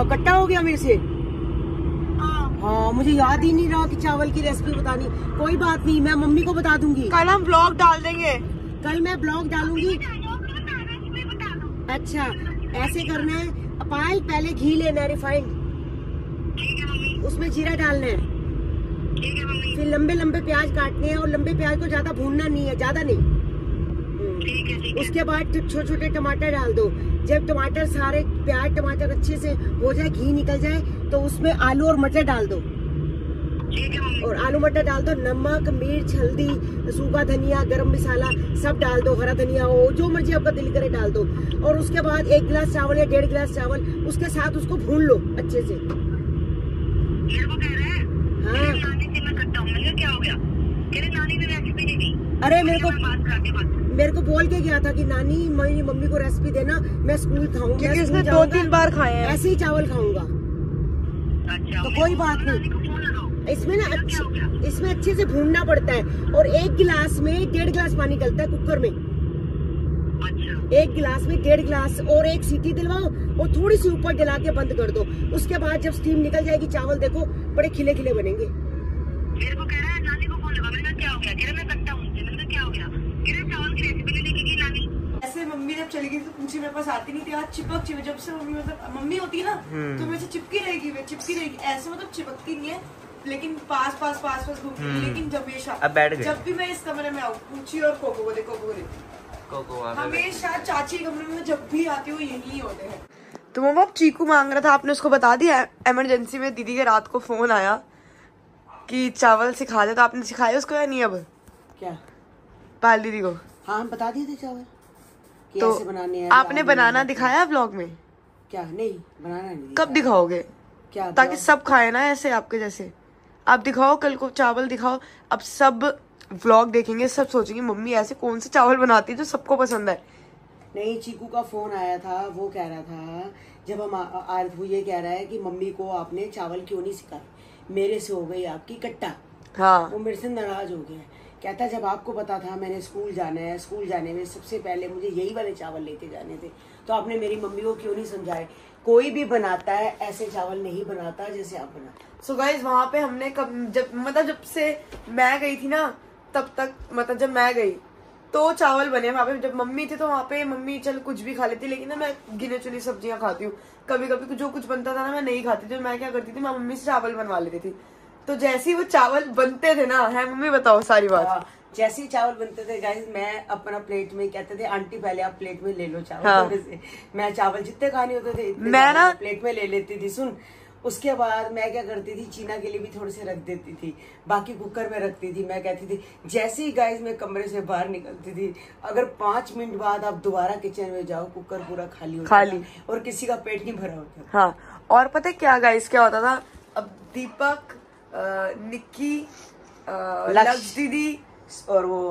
कट्टा हो गया मेरे से। हाँ मुझे याद ही नहीं रहा कि चावल की रेसिपी बतानी। कोई बात नहीं, मैं मम्मी को बता दूंगी। कल हम ब्लॉग डाल देंगे। कल मैं ब्लॉग डालूंगी। अच्छा ऐसे करना है पायल, पहले घी लेना है रिफाइंड, उसमें जीरा डालना है, फिर लंबे लंबे प्याज काटने हैं और लंबे प्याज को ज्यादा भूनना नहीं है, ज्यादा नहीं। उसके बाद छोटे छोटे टमाटर डाल दो। जब टमाटर सारे प्याज टमाटर अच्छे से हो जाए, घी निकल जाए, तो उसमें आलू और मटर डाल दो। और आलू मटर डाल दो, नमक मिर्च हल्दी सूखा धनिया गरम मसाला सब डाल दो, हरा धनिया हो जो मर्जी आपका दिल करे डाल दो। और उसके बाद 1 गिलास चावल या 1.5 गिलास चावल उसके साथ उसको भून लो अच्छे से। हाँ क्या हो गया? नानी ने रेसिपी दी थी। अरे मेरे को बोल के गया था कि नानी मेरी मम्मी को रेसिपी देना, मैं स्कूल खाऊंगा। इसने 2-3 बार खाए हैं। ऐसे ही चावल खाऊंगा। अच्छा, तो कोई बात नहीं, इसमें ना इसमें अच्छे से भूनना पड़ता है। और 1 गिलास में 1.5 गिलास पानी डलता है कुकर में। अच्छा। 1 गिलास में 1.5 गिलास, और 1 सीटी दिलवाओ और थोड़ी सी ऊपर जला के बंद कर दो। उसके बाद जब स्टीम निकल जाएगी चावल देखो बड़े खिले खिले बनेंगे। मेरे को कह रहा है नानी को फोन लगा, मैंने कहा क्या हो गया? कह रहा मैं कट्टा हूँ, मैंने कहा क्या हो गया? कह रहा चावल की रेसिपी नहीं लेके गई नानी। ऐसे मम्मी जब चली गई तो पूछी मेरे पास आती नहीं थी, आज चिपक जब से मम्मी मतलब मम्मी होती है ना तो मेरे से चिपकी रहेगी ऐसे मतलब चिपकती नहीं है, लेकिन पास घूमती है। लेकिन हमेशा अब बैठ गए, जब भी मैं इस कमरे में आऊँ पूछी और कोको को देखो हमेशा चाची के कमरे में जब भी आती हूँ यही होते हैं। तो मम्मा चीकू मांग रहा था, आपने उसको बता दिया? इमरजेंसी में दीदी के रात को फोन आया कि चावल सिखा दे, तो आपने सिखाया उसको या नहीं? अब क्या पाल दीदी को? हाँ बता दिए थे चावल तो ऐसे बनाने हैं। आपने बनाना दिखाया ब्लॉग में? क्या नहीं बनाना नहीं। कब दिखाओगे? क्या ताकि सब खाए ना ऐसे आपके जैसे। आप दिखाओ कल को चावल दिखाओ, अब सब व्लॉग देखेंगे, सब सोचेंगे मम्मी ऐसे कौन से चावल बनाती है जो सबको पसंद है। नहीं चीकू का फोन आया था, वो कह रहा था जब हम वो ये कह रहा है कि मम्मी को आपने चावल क्यों नहीं सिखाए, मेरे से हो गई आपकी कट्टा। हाँ वो मेरे से नाराज हो गया। कहता जब आपको पता था मैंने स्कूल जाना है, स्कूल जाने में सबसे पहले मुझे यही वाले चावल लेके जाने थे, तो आपने मेरी मम्मी को क्यों नहीं समझाए? कोई भी बनाता है ऐसे चावल नहीं बनाता जैसे आप बनाते। सो गाइस वहाँ पे हमने जब से मैं गई थी ना तब तक, मतलब जब मैं गई तो चावल बने वहाँ पे। जब मम्मी थी तो वहाँ पे मम्मी चल कुछ भी खा लेती, लेकिन ना मैं गिने चुनी सब्जियां खाती हूँ। कभी कभी जो कुछ बनता था ना मैं नहीं खाती थी। मैं क्या करती थी, मैं मम्मी से चावल बनवा लेती थी। तो जैसे ही वो चावल बनते थे ना, है मम्मी बताओ सारी बात। जैसे ही चावल बनते थे गाइस मैं अपना प्लेट में कहते थे आंटी पहले आप प्लेट में ले लो चावल। हाँ। से मैं चावल जितने खाने होते थे मैं ना प्लेट में ले लेती थी। सुन उसके बाद मैं क्या करती थी, चीना के लिए भी थोड़े से रख देती थी, बाकी कुकर में रखती थी। मैं कहती थी जैसे ही गाइस मैं कमरे से बाहर निकलती थी, अगर 5 मिनट बाद आप दोबारा किचन में जाओ कुकर पूरा खाली और किसी का पेट नहीं भरा होता। हाँ और पता है क्या गाइस क्या होता था, अब दीपक निक्की लक्ष्य दीदी और वो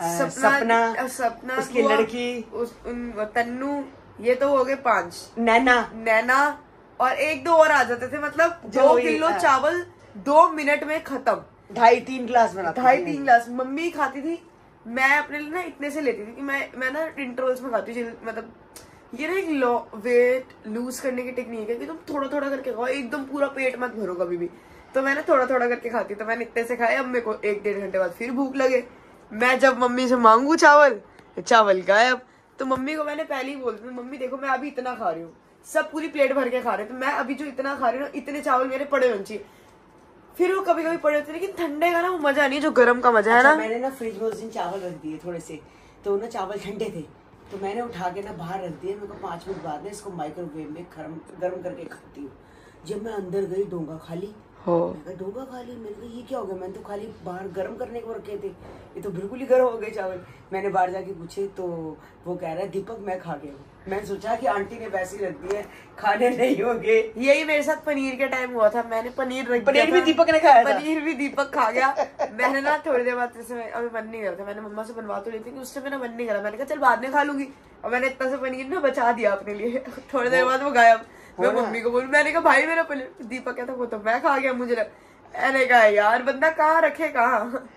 सपना उसकी लड़की तन्नू, ये तो हो गए 5, नैना और 1-2 और आ जाते थे। मतलब 2 किलो चावल 2 मिनट में खत्म। 2.5-3 गिलास बनाती 2.5-3 गिलास मम्मी खाती थी। मैं अपने लिए ना इतने से लेती थी कि मैं ना इंटरवल्स में खाती थी। मतलब ये ना एक वेट लूज करने की टेक्निक है कि तुम थोड़ा थोड़ा करके खाओ, एकदम पूरा पेट मत भरो कभी भी। तो मैंने थोड़ा थोड़ा करके खाती, तो मैंने इतने से खाए। अब मेरे को 1-1.5 घंटे बाद फिर भूख लगे, मैं जब मम्मी से मांगू चावल गायब। तो मम्मी को मैंने पहले ही बोल दिया मम्मी देखो मैं अभी इतना खा रही हूँ, सब पूरी प्लेट भर के खा रहे, तो मैं अभी जो इतना खा रही हूँ इतने चावल मेरे पड़े होने चाहिए। फिर वो कभी कभी पड़े होते, लेकिन ठंडे का ना वो मजा नहीं जो गर्म का मजा है ना। मैंने ना फ्रिज में उस दिन चावल रख दिए थोड़े से, तो ना चावल ठंडे थे, तो मैंने उठा के ना बाहर रख दिए। मेरे को 5 मिनट बाद ना इसको माइक्रोवेव में गर्म करके खाती हूँ। जब मैं अंदर गई डोंगा खाली, डोंगा खाली, मैंने कहा ये क्या हो गया? मैंने तो खाली बाहर गर्म करने को रखे थे, ये तो बिल्कुल ही गर्म हो गए चावल। मैंने बाहर जाके पूछे तो वो कह रहा है दीपक मैं खा गया हूँ। मैंने सोचा कि आंटी ने वैसे ही रख दिया, खाने नहीं होंगे। यही मेरे साथ पनीर के टाइम हुआ था, मैंने पनीर रख दिया, पनीर भी दीपक ने खाया, पनीर भी दीपक खा गया। मैंने ना थोड़ी देर बाद अभी मन नहीं कर रहा था, मैंने मम्मा से बनवा तो लेती थी, उससे मेरा मन नहीं करा। मैंने कहा चल बाद में खा लूंगी, और मैंने इतना से पनीर ना बचा दिया अपने लिए। थोड़ी देर बाद वो गायब। मैं मम्मी को बोल, मैंने कहा भाई मेरा पनीर, दीपक कहता वो तो मैं खा गया, मुझे मैंने कहा यार बंदा कहाँ रखे कहाँ।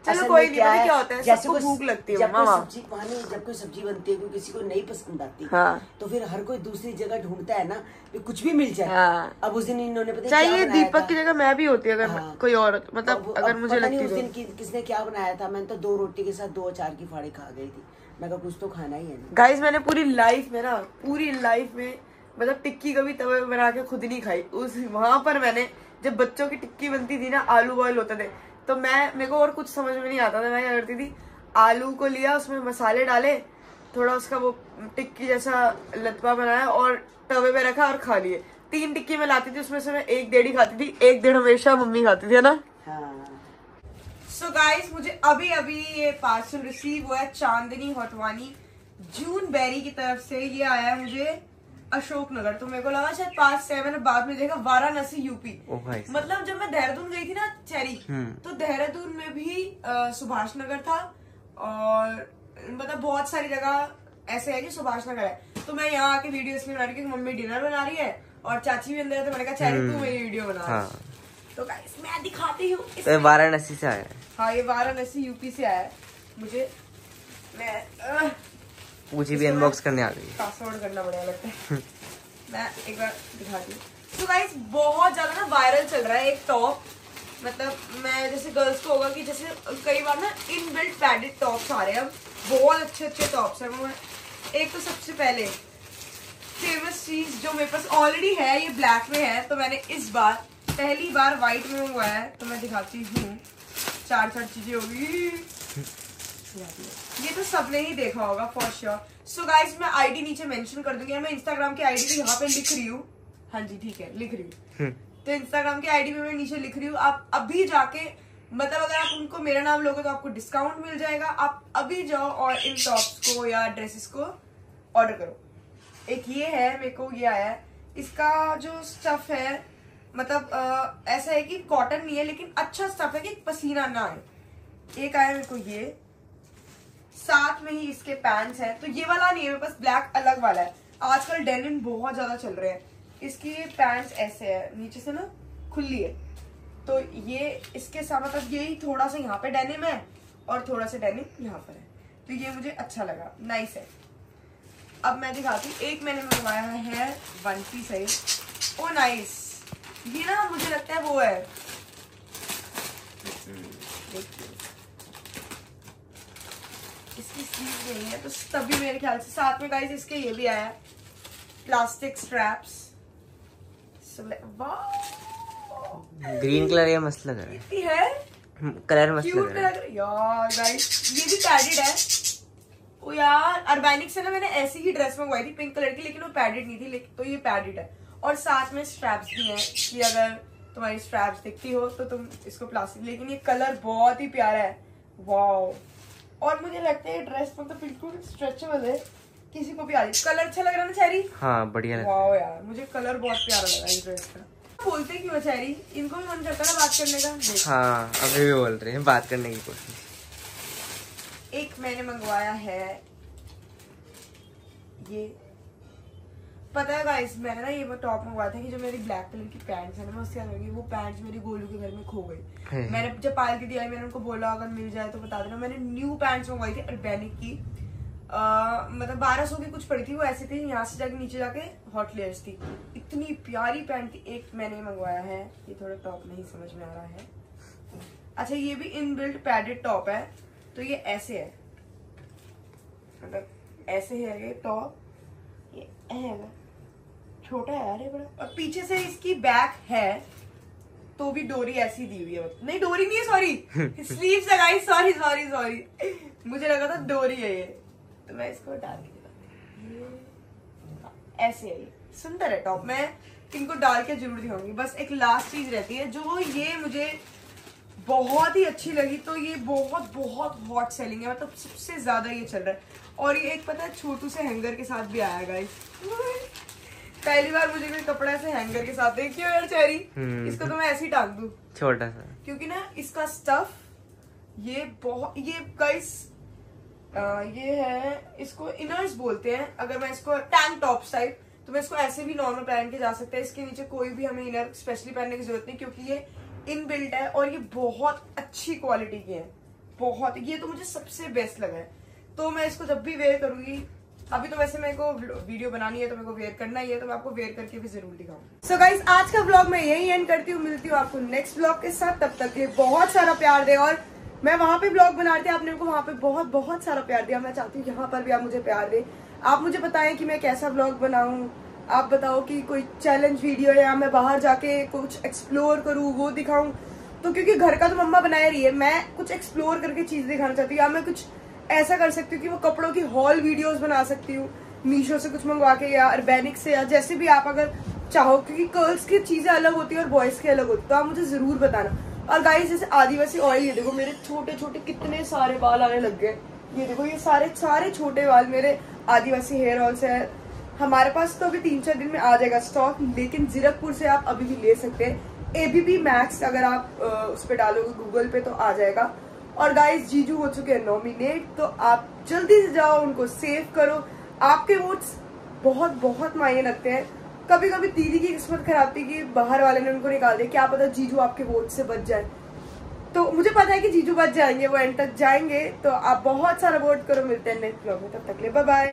चलो कोई नहीं, पता क्या होता है, जैसे सबको भूख लगती है जब मामा। सब्जी पानी, जब कोई सब्जी बनती है, कोई किसी को नहीं पसंद आती, हाँ। तो फिर हर कोई दूसरी जगह ढूंढता है ना कि कुछ भी मिल जाए। हाँ। अब उस दिन इन्होंने पता चाहिए दीपक की जगह मैं भी होती अगर कोई और, मतलब अगर मुझे लगती उस दिन किसने क्या बनाया था, मैंने तो 2 रोटी के साथ 2 अचार की फाड़ी खा गई थी। मैं कहा कुछ तो खाना ही है। गाइस मैंने पूरी लाइफ में मतलब टिक्की कभी तवे में बना के खुद नहीं खाई। उस वहां पर मैंने जब बच्चों की टिक्की बनती थी ना, आलू बॉयल होते थे, तो मेरे को और कुछ समझ में नहीं आता था। मैं क्या करती थी, आलू को लिया, उसमें मसाले डाले, थोड़ा उसका वो टिक्की जैसा लतवा बनाया और तवे पे रखा और खा लिए। 3 टिक्की में लाती थी, उसमें से मैं 1-1.5 ही खाती थी, 1-1.5 हमेशा मम्मी खाती थी, है ना। सो गाइस मुझे अभी ये पार्सल रिसीव हुआ है चांदनी होटवानी जून बेरी की तरफ से। ये आया है मुझे अशोकनगर, तो मेरे को लगा शायद 5-6, मैंने बाद में देखा वाराणसी यूपी। मतलब जब मैं देहरादून गई थी ना चेरी, तो देहरादून में भी सुभाष नगर था, और मतलब बहुत सारी जगह ऐसे है कि सुभाष नगर है। तो मैं यहाँ आके वीडियो इसलिए बना रही हूँ, मम्मी डिनर बना रही है और चाची भी अंदर है, तो मैंने कहा चेरी तू मेरी वीडियो बना। हाँ। तो गाइस मैं दिखाती हूँ, तो वाराणसी से आया है। हाँ ये वाराणसी यूपी से आया है। मुझे पूछी भी अनबॉक्स करने आ गई, पासवर्ड करना बढ़िया लगता है। मैं एक बार दिखाती हूँ। तो गाइस बहुत ज्यादा ना वायरल चल रहा है एक टॉप, मतलब मैं जैसे गर्ल्स को होगा कि जैसे कई बार ना इनबिल्ट पैडेड टॉप्स आ रहे हैं, अब बहुत अच्छे टॉप्स हैं। वो एक तो सबसे पहले फेमस चीज जो मेरे पास ऑलरेडी है, ये ब्लैक में है, तो मैंने इस बार पहली बार व्हाइट में मंगवाया है, तो मैं दिखाती हूँ। 4 चीजें होगी, ये तो सबने ही देखा होगा फॉर श्योर। सो गाइस मैं आईडी नीचे मेंशन कर दूंगी, मैं इंस्टाग्राम की आईडी भी यहाँ पे लिख रही हूँ। हाँ जी ठीक है, लिख रही हूँ। तो इंस्टाग्राम की आईडी भी मैं नीचे लिख रही हूँ, आप अभी जाके, मतलब अगर आप उनको मेरा नाम लोगे तो आपको डिस्काउंट मिल जाएगा। आप अभी जाओ और इन टॉप्स को या ड्रेसेस को ऑर्डर करो। एक ये है, मेरे को ये आया है, इसका जो स्टफ है मतलब ऐसा है कि कॉटन नहीं है, लेकिन अच्छा स्टफ है कि पसीना ना आए। एक आया मेरे को ये, साथ में ही इसके पैंट्स हैं, तो ये वाला नहीं है मेरे पास, ब्लैक अलग वाला है। आजकल डेनिम बहुत ज्यादा चल रहे हैं। इसकी पैंट्स ऐसे है, नीचे से ना खुली है, तो ये इसके साथ मतलब यही थोड़ा सा यहाँ पे डेनिम है और थोड़ा सा डेनिम यहाँ पर है, तो ये मुझे अच्छा लगा, नाइस है। अब मैं दिखाती हूँ, एक मैंने मंगवाया है 1 पीस है, ओ नाइस। ये ना मुझे लगता है वो है, देखिए इसकी स्लीव नहीं है, तो तभी मेरे ख्याल से। साथ में गाइस इसके ये भी आया प्लास्टिक स्ट्रैप्स, ग्रीन कलर ये मस्त लग रहा है, कलर मस्त लग रहा है यार। गाइस ये भी पैडेड है। ओ यार अर्बैनिक से ना मैंने ऐसी ही ड्रेस मंगवाई थी पिंक कलर की, लेकिन वो पैडेड नहीं थी, लेकिन तो ये पैडेड है। और साथ में स्ट्रैप्स भी हैं कि अगर तुम्हारी स्ट्रैप्स दिखती हो तो तुम इसको प्लास्टिक, लेकिन ये कलर बहुत ही प्यारा है, वाओ। और मुझे लगता है ये ड्रेस मतलब बिल्कुल स्ट्रेचेबल है, किसी को भी आ रही। कलर अच्छा लग रहा है ना चेरी? हाँ बढ़िया लग रहा है। वाओ यार मुझे कलर बहुत प्यारा लगा इस ड्रेस का। बोलते क्यों चेरी, इनको भी मन करता है ना बात करने का। हाँ अभी भी बोल रहे हैं बात करने की कोशिश। एक मैंने मंगवाया है ये, पता है गाइस मैंने ना ये टॉप मंगवाया था कि जो मेरी ब्लैक कलर की पैंट्स है ना, मैं उससे लगी, वो पैंट्स मेरी गोलू के घर में खो गई। मैंने जब पायल की आई, मैंने उनको बोला अगर मिल जाए तो बता देना। मैंने न्यू पैंट्स मंगवाई थी अर्बैनिक की, मतलब 1200 की कुछ पड़ी थी, वो ऐसी थी, यहाँ से जाके नीचे जाके हॉट लेयर्स थी, इतनी प्यारी पैंट थी। एक मैंने मंगवाया है, ये थोड़ा टॉप नहीं समझ में आ रहा है। अच्छा ये भी इनबिल्ट पैडेड टॉप है, तो ये ऐसे है, मतलब ऐसे है ये टॉप, ये है छोटा है यार ये बड़ा, और पीछे से इसकी बैक है तो भी डोरी ऐसी दी हुई है, नहीं डोरी नहीं है सॉरी, स्लीव्स है गाइस, सॉरी सॉरी सॉरी, मुझे लगा था डोरी है ये, तो मैं इसको डाल के ऐसे है। ये सुंदर है टॉप, मैं इनको डाल के जरूर दिखाऊंगी। बस एक लास्ट चीज रहती है जो ये मुझे बहुत ही अच्छी लगी, तो ये बहुत बहुत हॉट सेलिंग है, मतलब सबसे ज्यादा ये चल रहा है। और ये एक पता है छोटू से हैंगर के साथ भी आया गाइस, पहली बार मुझे कोई कपड़ा ऐसे हैंगर के साथ है। क्यों यार चेरी, इसको तो मैं ऐसे ही टांग दूं छोटा सा, क्योंकि ना इसका स्टफ ये बहुत, ये गाइस ये है, इसको इनर्स बोलते हैं। अगर मैं इसको टैंक टॉप टाइप, तो मैं इसको ऐसे भी नॉर्मल पहन के जा सकते हैं, इसके नीचे कोई भी हमें इनर स्पेशली पहनने की जरूरत नहीं, क्योंकि ये इनबिल्ट है और ये बहुत अच्छी क्वालिटी की है। बहुत, ये तो मुझे सबसे बेस्ट लगा है, तो मैं इसको जब भी वेयर करूंगी, अभी तो वैसे मेरे को वीडियो बनानी है तो मेरे को वेयर करना ही है, तो मैं आपको वेयर करके भी जरूर दिखाऊंगी। सो गाइस, आज का व्लॉग मैं यही एंड करती हूँ, मिलती हूँ आपको नेक्स्ट व्लॉग के साथ। तब तक ये बहुत सारा प्यार दे, और मैं वहां पे व्लॉग बना रही थी, आपने को वहां पे बहुत बहुत सारा प्यार दिया, मैं चाहती हूँ यहाँ पर भी आप मुझे प्यार दे। आप मुझे बताएं कि मैं कैसा व्लॉग बनाऊं, आप बताओ कि कोई चैलेंज वीडियो या मैं बाहर जाके कुछ एक्सप्लोर करूँ वो दिखाऊं, तो क्योंकि घर का तो मम्मा बना रही है, मैं कुछ एक्सप्लोर करके चीज दिखाना चाहती हूँ, या मैं कुछ ऐसा कर सकती हूँ कि वो कपड़ों की हॉल वीडियोस बना सकती हूँ, मीशो से कुछ मंगवा के या अर्बेनिक से, या जैसे भी आप अगर चाहो, क्योंकि गर्ल्स की चीजें अलग होती है और बॉयज की अलग होती है, तो आप मुझे जरूर बताना। और गाइस, जैसे आदिवासी ऑयल, ये देखो मेरे छोटे छोटे कितने सारे बाल आने लग गए, ये देखो ये सारे छोटे बाल मेरे आदिवासी हेयर ऑयल से है। हमारे पास तो अभी 3-4 दिन में आ जाएगा स्टॉक, लेकिन जीरकपुर से आप अभी भी ले सकते हैं। ABB मैक्स अगर आप उस पर डालोगे गूगल पे तो आ जाएगा। और गाइस, जीजू हो चुके हैं नॉमिनेट, तो आप जल्दी से जाओ, उनको सेव करो। आपके वोट्स बहुत बहुत मायने रखते हैं। कभी कभी दीदी की किस्मत खराब थी कि बाहर वाले ने उनको निकाल दिया, क्या पता जीजू आपके वोट से बच जाए, तो मुझे पता है कि जीजू बच जाएंगे, वो एंड तक जाएंगे। तो आप बहुत सारा वोट करो। मिलते हैं नेक्स्ट व्लॉग में, तब तक के लिए बाय बाय।